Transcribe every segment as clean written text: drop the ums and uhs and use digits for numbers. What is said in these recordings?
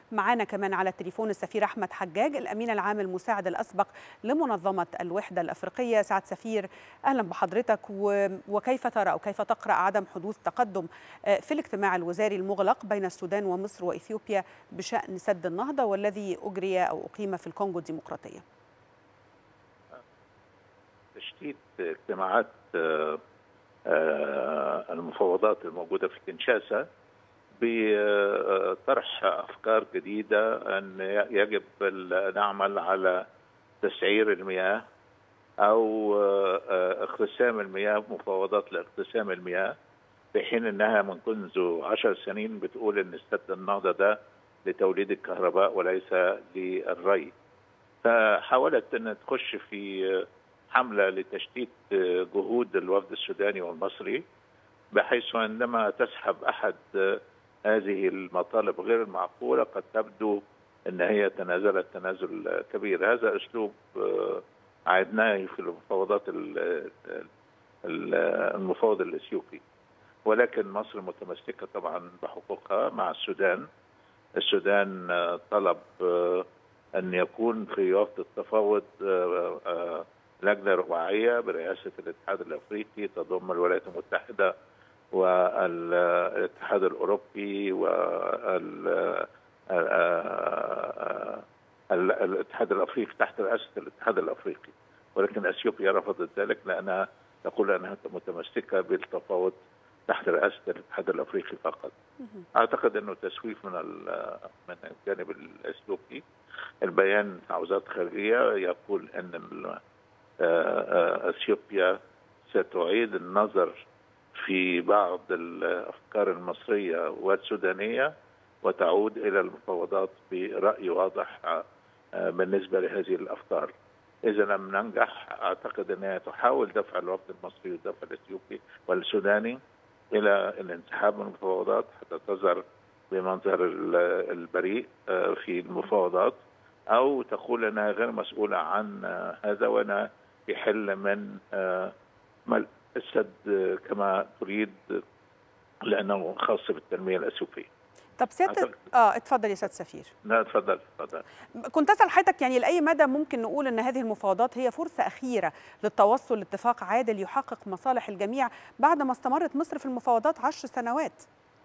معانا كمان على التليفون السفير أحمد حجاج، الأمين العام المساعد الأسبق لمنظمة الوحدة الأفريقية. سعد سفير، أهلا بحضرتك. وكيف ترى أو كيف تقرأ عدم حدوث تقدم في الاجتماع الوزاري المغلق بين السودان ومصر وإثيوبيا بشأن سد النهضة والذي أجري أو أقيم في الكونغو الديمقراطية؟ تشتيت اجتماعات المفاوضات الموجودة في كنشاسا بطرح أفكار جديدة أن يجب نعمل على تسعير المياه أو اقتسام المياه، مفاوضات لاقتسام المياه، في حين أنها منذ 10 سنين بتقول أن سد النهضة ده لتوليد الكهرباء وليس للري. فحاولت أن تخش في حملة لتشتيت جهود الوفد السوداني والمصري، بحيث عندما تسحب أحد هذه المطالب غير المعقولة قد تبدو أن هي تنازلت تنازل كبير. هذا أسلوب عهدناه في المفاوضات المفاوض الإثيوبي، ولكن مصر متمسكة طبعا بحقوقها مع السودان. السودان طلب أن يكون في وفد التفاوض لجنة رباعية برئاسة الاتحاد الأفريقي تضم الولايات المتحدة والاتحاد الأوروبي والاتحاد الأفريقي تحت رئاسة الاتحاد الأفريقي، ولكن أثيوبيا رفضت ذلك لأنها تقول أنها متمسكة بالتفاوض تحت رئاسة الاتحاد الأفريقي فقط. أعتقد أنه تسويف من الجانب الأثيوبي. البيان بتاع وزارة الخارجية يقول أن أثيوبيا ستعيد النظر في بعض الأفكار المصرية والسودانية وتعود إلى المفاوضات برأي واضح بالنسبة لهذه الأفكار. إذا لم ننجح أعتقد أنها تحاول دفع الوفد المصري والدفع الأثيوبي والسوداني إلى الانسحاب من المفاوضات حتى تظهر بمنظر البريء في المفاوضات، أو تقول أنها غير مسؤولة عن هذا وأنا يحل من السد كما تريد لأنه خاص بالتنمية الأثيوبية. طب سيادة اتفضل يا سيادة السفير. لا اتفضل. كنت أسأل حضرتك يعني لأي مدى ممكن نقول أن هذه المفاوضات هي فرصة أخيرة للتوصل لاتفاق عادل يحقق مصالح الجميع بعد ما استمرت مصر في المفاوضات 10 سنوات؟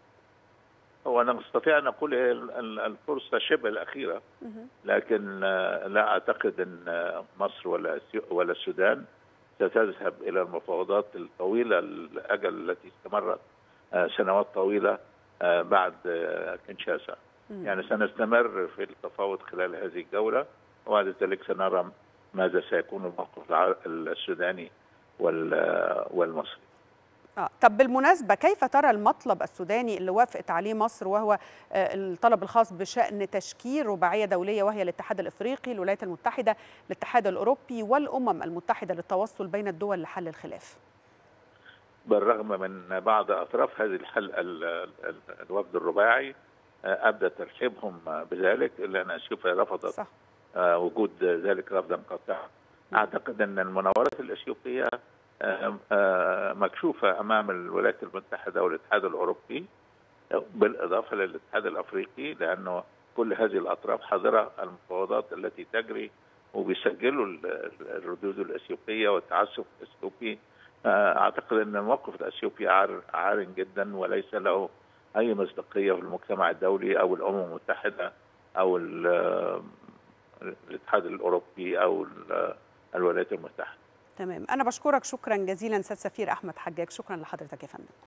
هو أنا نستطيع أن نقول الفرصة شبه الأخيرة، لكن لا أعتقد أن مصر ولا السودان ستذهب إلى المفاوضات الطويلة الأجل التي استمرت سنوات طويلة بعد كنشاسا. يعني سنستمر في التفاوض خلال هذه الجولة، وبعد ذلك سنرى ماذا سيكون الموقف السوداني والمصري. طب بالمناسبة كيف ترى المطلب السوداني اللي وافقت عليه مصر، وهو الطلب الخاص بشأن تشكيل رباعية دولية وهي الاتحاد الإفريقي، الولايات المتحدة، الاتحاد الأوروبي والأمم المتحدة للتوصل بين الدول لحل الخلاف؟ بالرغم من بعض أطراف هذه الوفد الرباعي أبدى ترحيبهم بذلك، إلا أن أثيوبيا رفضت وجود ذلك رفضا قاطعا. أعتقد أن المناورات الأثيوبية مكشوفة أمام الولايات المتحدة والاتحاد الأوروبي بالإضافة للاتحاد الأفريقي، لأنه كل هذه الأطراف حاضرة المفاوضات التي تجري وبيسجلوا الردود الأثيوبية والتعسف الأثيوبي. أعتقد أن الموقف الأثيوبي عار جدا وليس له أي مصداقية في المجتمع الدولي أو الأمم المتحدة أو الاتحاد الأوروبي أو الولايات المتحدة. تمام، أنا بشكرك شكرا جزيلا سيادة السفير أحمد حجاج. شكرا لحضرتك يا فندم.